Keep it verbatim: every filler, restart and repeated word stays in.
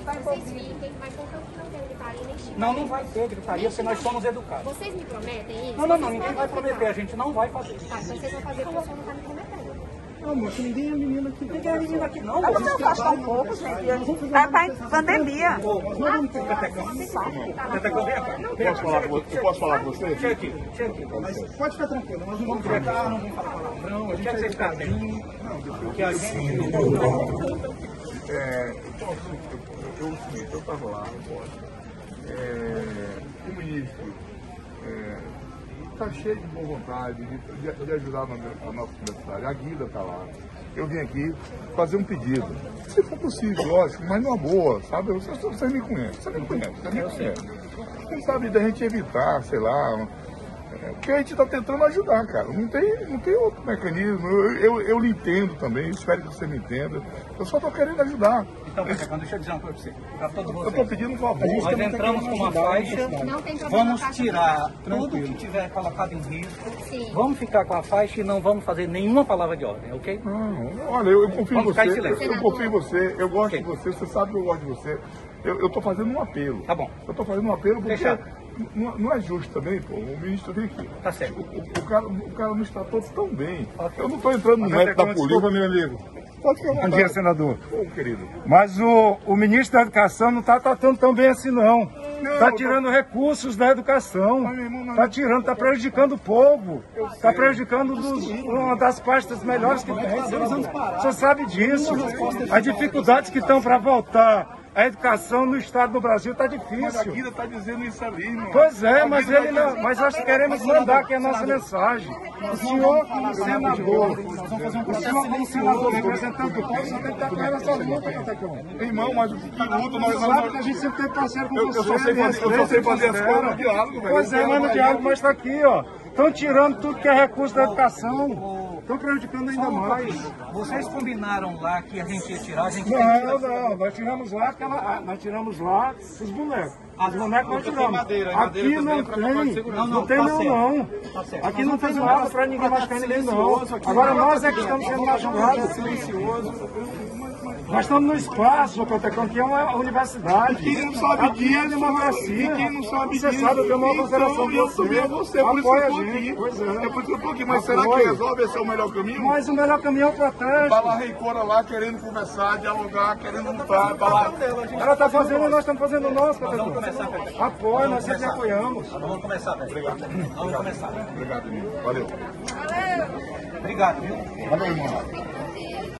vai vocês fiquem, mas contanto que não tem gritaria nem xingamento. Não, não vai ter gritaria, porque nós somos educados. Vocês me prometem isso? Não, não, não, ninguém vai prometer, a gente não vai fazer. Tá, então vocês vão fazer porque o senhor não tá me prometendo. Não, moço, ninguém é menino aqui. Ninguém é menino aqui, não. Vamos afastar um pouco, gente. Tá, tá em pandemia. Nós vamos ter Petecão. Petecão, vem cá. Posso falar com você? Eu posso falar com você? Chega aqui, chega aqui. Mas pode ficar tranquilo, nós não vamos gritar, não vamos falar palavrão, a gente quer que você fique bem. Porque a gente... É, eu posso, eu, eu, eu, eu, eu estava lá, eu posso. É, o ministro está é, cheio de boa vontade de, de, de ajudar a nossa universidade. A Guida está lá. Eu vim aqui fazer um pedido. Se for possível, lógico, mas numa boa, sabe? Você, você me conhece, você me conhece, você me conhece. Quem sabe da gente evitar, sei lá. Porque a gente está tentando ajudar, cara. Não tem, não tem outro mecanismo. Eu, eu, eu lhe entendo também, espero que você me entenda. Eu só estou querendo ajudar. Então, Petecão, deixa eu dizer uma coisa para você. Para todos vocês. Eu estou pedindo um favor. Nós entramos com uma faixa, vamos tirar tudo Tranquilo. que tiver colocado em risco. Sim. Vamos ficar com a faixa e não vamos fazer nenhuma palavra de ordem, ok? Não, olha, eu, eu confio em Vamos ficar em você. silêncio. Eu, eu confio em você. Eu gosto Ok. de você. Você sabe que eu gosto de você. Eu estou fazendo um apelo. Tá bom. Eu estou fazendo um apelo porque Fechado. não, não é justo também, pô. O ministro vem aqui. Tá certo. O, o, o, cara, o cara nos tratou tão bem. Eu não estou entrando no mérito da política. Desculpa, meu amigo. Pode ficar à Bom vontade. dia, senador. Ô, querido. Mas o, o ministro da Educação não está tratando tão bem assim, não. Está Não, tirando recursos da educação. Mas, meu irmão, não- Está tirando, está prejudicando o povo. Está prejudicando dos- uma das pastas melhores que tem. Você sabe disso. As dificuldades que estão para voltar a educação no estado do Brasil está Mas a difícil. Guida está dizendo isso ali, mano. Pois é, A mas Guida ele tá não, mas nós queremos mandar aqui a nossa mensagem. O senhor, como senador, o senhor, como senador, representante do povo, só tem que estar com essa luta, Petecão. Irmão, mas o que luta nós Você sabe que a gente sempre teve parceiro com Eu- eu você. só sei né? fazer- eu só sei fazer as Respeito, coisas no considera. diálogo, velho. Pois é, mas no diálogo, mas está aqui, ó. Estão tirando tudo que é recurso da educação. Estão prejudicando ainda mais. Vocês combinaram lá que a gente ia tirar, a gente tem que Não, tirar. não, nós tiramos lá, aquela, nós tiramos lá os bonecos. Os bonecos nós Porque tem tiramos. madeira, madeira Aqui também não é pra protocolo de tem, segurança. não tem Tá não, certo. não. Tá certo. Aqui não tem nada para ninguém machucar ninguém, não. Agora nós é que estamos sendo machucados. Nós estamos no espaço, Petecão, que é uma universidade. E quem não sabe Aqui é disso, democracia. e quem não sabe Você disso, sabe, eu tenho uma então, consideração por eu você. também a você, por isso que Apoia eu tô a gente. aqui. Pois é. É por isso que eu tô aqui, mas será que Apoia. resolve esse é o melhor caminho? Mas o melhor caminho é o protesto. Tá lá a Reicora lá querendo conversar, dialogar, querendo lutar, tá lá. Ela está fazendo e nós estamos fazendo o nosso, Vamos Petecão. começar, Petecão. Apoia, nós sempre apoiamos. Vamos começar, velho. Obrigado. Vamos começar. Obrigado, amigo. Valeu. Obrigado, viu? Valeu, irmão.